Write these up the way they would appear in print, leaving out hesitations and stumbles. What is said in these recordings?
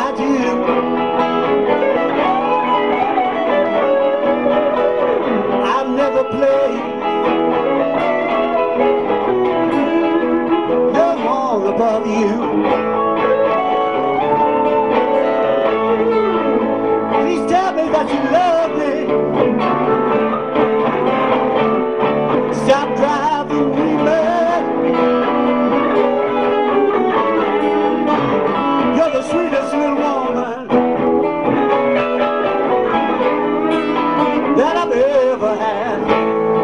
I do. I've never played no more above you. Please tell me that you love me. Stop driving me mad. You're the sweetest little woman that I've ever had.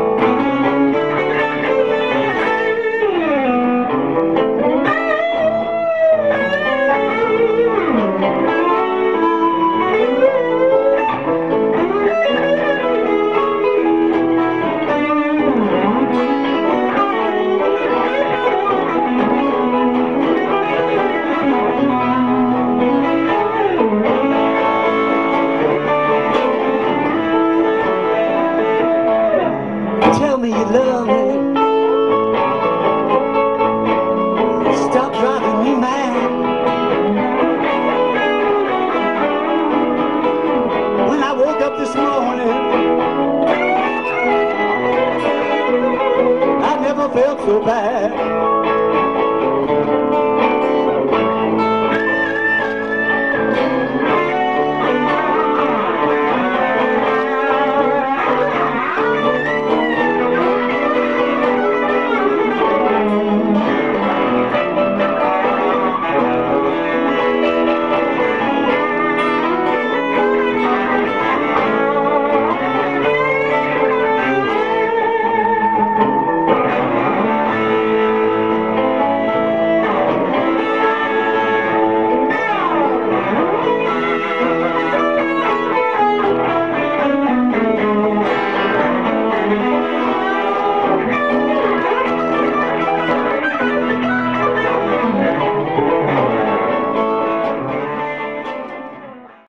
Tell me you love me. Stop driving me mad. When I woke up this morning, I never felt so bad.